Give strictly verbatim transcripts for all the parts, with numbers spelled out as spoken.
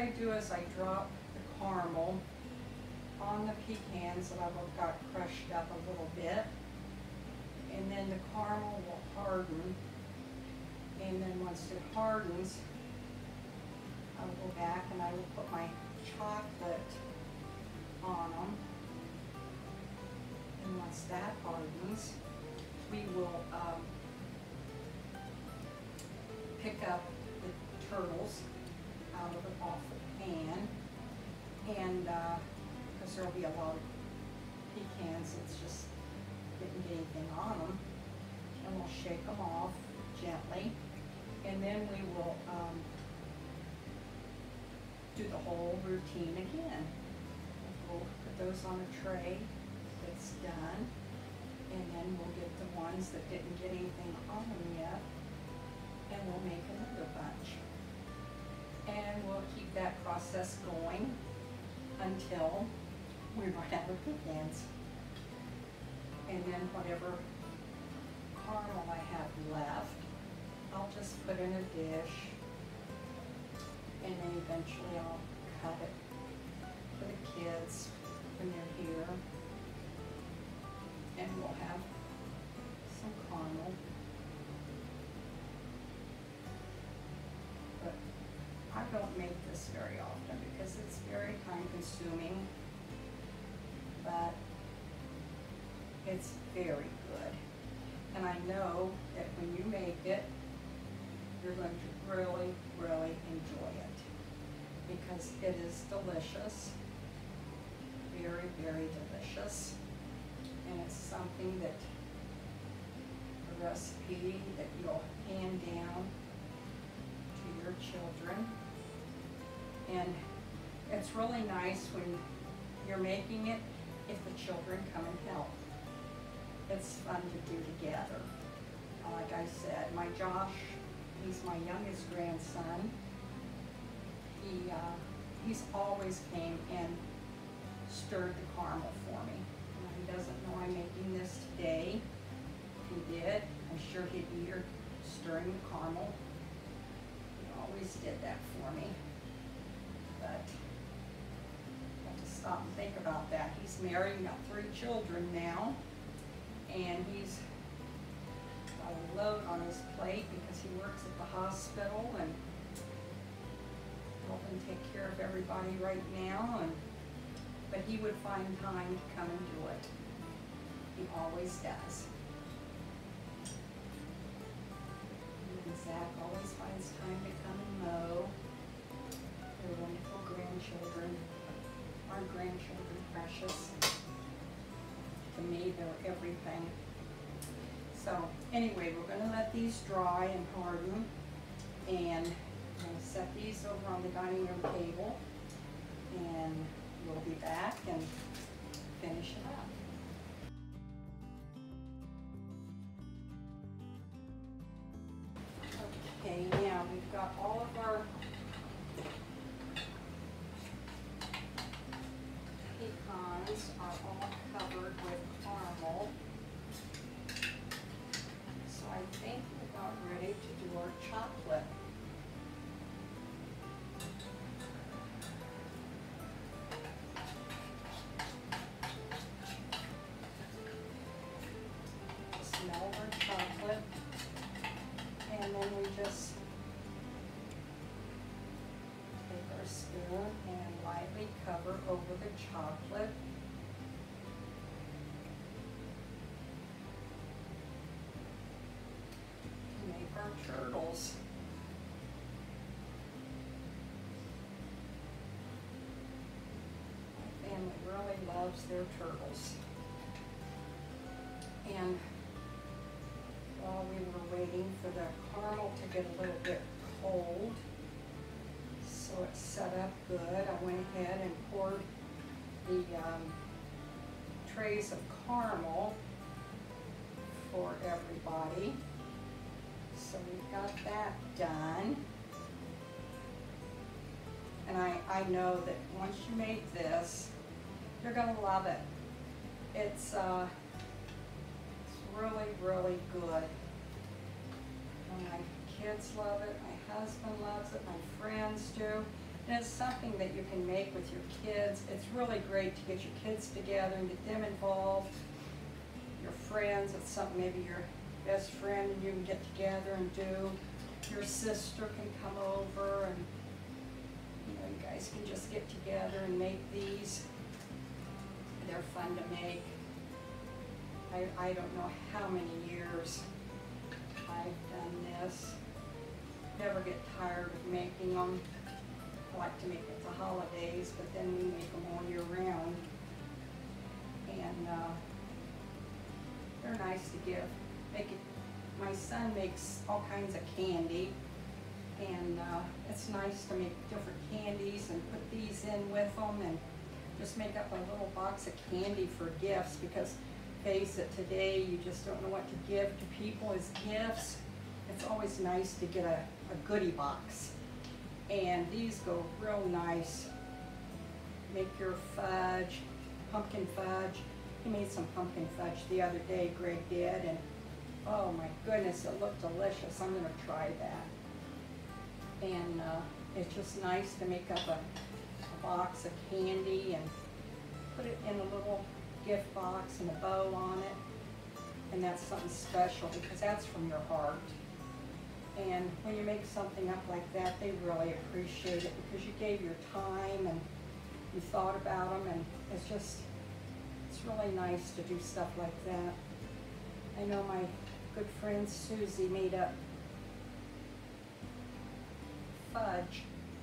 I do is I drop the caramel on the pecans that I've got crushed up a little bit, and then the caramel will harden, and then once it hardens, I'll go back and I will put my chocolate on them, and once that hardens, we will um, pick up the turtles out of the, off the pan, and because uh, there'll be a lot of pecans, it's just didn't get anything on them, and we'll shake them off gently, and then we will um, do the whole routine again. We'll put those on a tray that's done, and then we'll get the ones that didn't get anything on them yet, and we'll make another bunch. And we'll keep that process going until we run out of pecans. And then whatever caramel I have left, I'll just put in a dish, and then eventually I'll cut it for the kids when they're here, and we'll have some caramel. But I don't make this very often because it's very time consuming, but it's very good. And I know that when you make it, you're going to really, really enjoy it because it is delicious, very, very delicious. And it's something that, a recipe that you'll hand down to your children. And it's really nice when you're making it if the children come and help. It's fun to do together. Like I said, my Josh, he's my youngest grandson. He, uh, he's always came and stirred the caramel for me. Now, he doesn't know I'm making this today. If he did, I'm sure he'd be here stirring the caramel. He always did that for me. But I have to stop and think about that. He's married, got three children now, and he's got a load on his plate because he works at the hospital and helping take care of everybody right now. And but he would find time to come and do it. He always does. And Zach always finds time to come and mow. They're wonderful grandchildren. Our grandchildren, precious. To me, they're everything. So anyway, we're going to let these dry and harden, and I'm going to set these over on the dining room table, and we'll be back and finish it up. Okay, now we've got all of our pecans are all covered with caramel. So I think we're about ready to do our chocolate. Just melt our chocolate, and then we just take our spoon and lightly cover over the chocolate. Make our turtles. My family really loves their turtles. And while we were waiting for the caramel to get a little bit cold, so it's set up good, I went ahead and poured the um, trays of caramel for everybody. So we've got that done. And I, I know that once you make this, you're gonna love it. It's, uh, it's really, really good. And my kids love it, my husband loves it, my friends do. And it's something that you can make with your kids. It's really great to get your kids together and get them involved. Your friends, it's something maybe your best friend and you can get together and do. Your sister can come over and you know, you guys can just get together and make these. They're fun to make. I, I don't know how many years I've done this. Never get tired of making them. I like to make it the holidays, but then we make them all year round. And uh, they're nice to give. Make it. My son makes all kinds of candy, and uh, it's nice to make different candies and put these in with them, and just make up a little box of candy for gifts. Because face it, today you just don't know what to give to people as gifts. It's always nice to get a, a goodie box. And these go real nice. Make your fudge, pumpkin fudge. He made some pumpkin fudge the other day, Greg did, and oh my goodness, it looked delicious. I'm gonna try that. And uh, it's just nice to make up a, a box of candy and put it in a little gift box and a bow on it. And that's something special because that's from your heart. And when you make something up like that, they really appreciate it because you gave your time and you thought about them, and it's just, it's really nice to do stuff like that. I know my good friend Susie made up fudge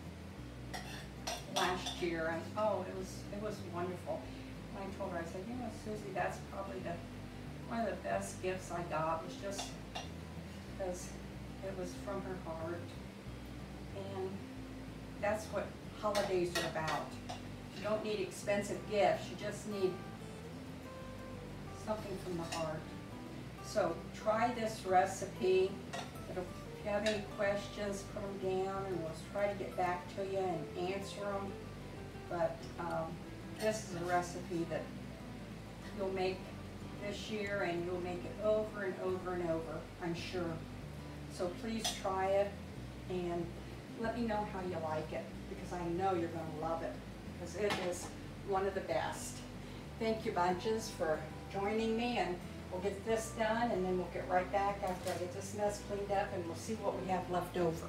last year, and oh, it was it was wonderful. And I told her, I said, you know, Susie, that's probably the one of the best gifts I got, was just because it was from her heart. And that's what holidays are about. You don't need expensive gifts, you just need something from the heart. So try this recipe. It'll, if you have any questions, put them down and we'll try to get back to you and answer them. But um, this is a recipe that you'll make this year, and you'll make it over and over and over, I'm sure. So please try it and let me know how you like it, because I know you're going to love it, because it is one of the best. Thank you, bunches, for joining me, and we'll get this done and then we'll get right back after I get this mess cleaned up, and we'll see what we have left over.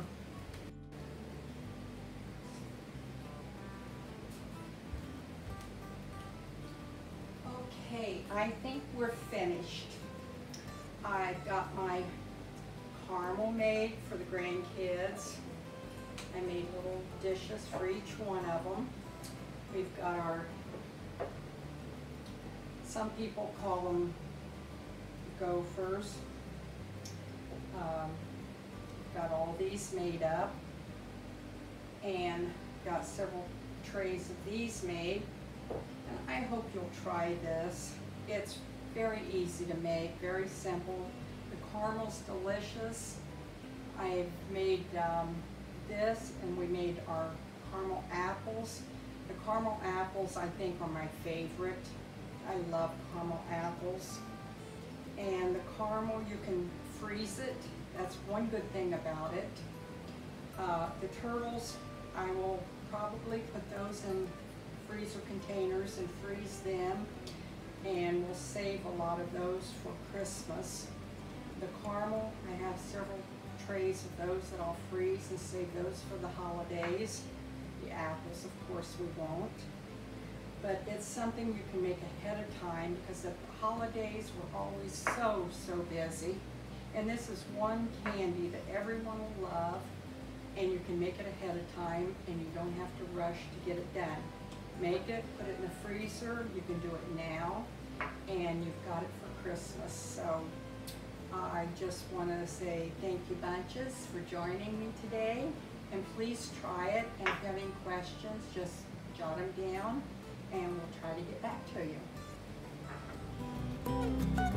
Okay, I think we're finished. I've got my caramel made for the grandkids. I made little dishes for each one of them. We've got our, some people call them Gophers. Um, got all these made up, and got several trays of these made. And I hope you'll try this. It's very easy to make, very simple. The caramel's delicious. I've made um, this, and we made our caramel apples. The caramel apples, I think, are my favorite. I love caramel apples. And the caramel, you can freeze it. That's one good thing about it. Uh, the turtles, I will probably put those in freezer containers and freeze them, and we'll save a lot of those for Christmas. The caramel, I have several trays of those that I'll freeze and save those for the holidays. The apples, of course, we won't. But it's something you can make ahead of time, because at the holidays we're always so, so busy. And this is one candy that everyone will love, and you can make it ahead of time, and you don't have to rush to get it done. Make it, put it in the freezer, you can do it now, and you've got it for Christmas. So I just want to say thank you, bunches, for joining me today, and please try it, and if you have any questions, just jot them down, and we'll try to get back to you.